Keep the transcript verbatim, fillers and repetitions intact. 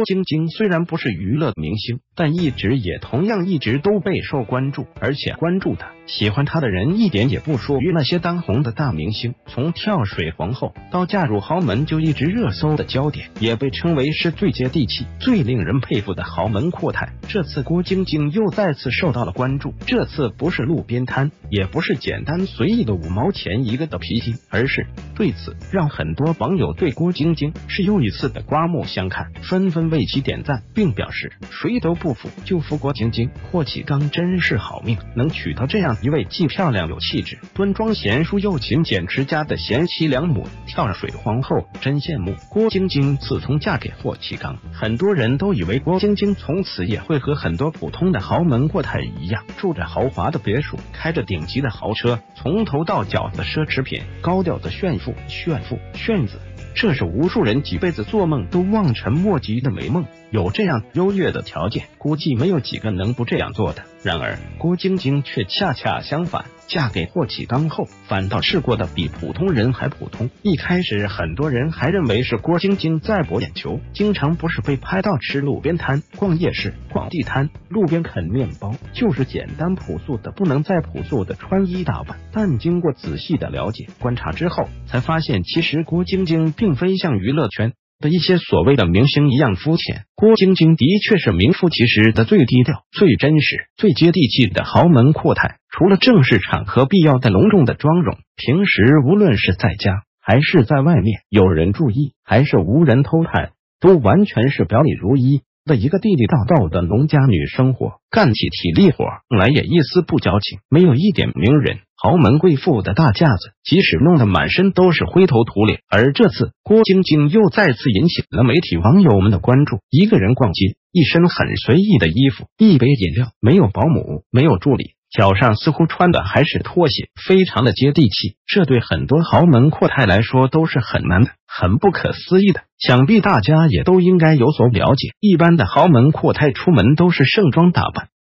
郭晶晶虽然不是娱乐明星，但一直也同样一直都备受关注，而且关注她、喜欢她的人一点也不输于那些当红的大明星。从跳水皇后到嫁入豪门，就一直热搜的焦点，也被称为是最接地气、最令人佩服的豪门阔太。这次郭晶晶又再次受到了关注，这次不是路边摊，也不是简单随意的五毛钱一个的皮筋，而是对此让很多网友对郭晶晶是又一次的刮目相看，纷纷为其点赞，并表示谁都不服就服郭晶晶。霍启刚真是好命，能娶到这样一位既漂亮有气质、端庄贤淑又勤俭持家的贤妻良母。跳水皇后真羡慕郭晶晶。自从嫁给霍启刚，很多人都以为郭晶晶从此也会和很多普通的豪门阔太一样，住着豪华的别墅，开着顶级的豪车，从头到脚的奢侈品，高调的炫富、炫富、炫子。这是无数人几辈子做梦都望尘莫及的美梦。有这样优越的条件，估计没有几个能不这样做的。然而郭晶晶却恰恰相反，嫁给霍启刚后，反倒是过得比普通人还普通。一开始很多人还认为是郭晶晶在博眼球，经常不是被拍到吃路边摊、逛夜市、逛地摊、路边啃面包，就是简单朴素的不能再朴素的穿衣打扮。但经过仔细的了解观察之后，才发现其实郭晶晶并非像娱乐圈的一些所谓的明星一样肤浅，郭晶晶的确是名副其实的最低调、最真实、最接地气的豪门阔太。除了正式场合必要的隆重的妆容，平时无论是在家还是在外面，有人注意还是无人偷看，都完全是表里如一的一个地地道道的农家女生活，干起体力活来也一丝不矫情，没有一点名人豪门贵妇的大架子，即使弄得满身都是灰头土脸。而这次郭晶晶又再次引起了媒体网友们的关注，一个人逛街，一身很随意的衣服，一杯饮料，没有保姆，没有助理，脚上似乎穿的还是拖鞋，非常的接地气。这对很多豪门阔太来说都是很难的、很不可思议的。想必大家也都应该有所了解，一般的豪门阔太出门都是盛装打扮，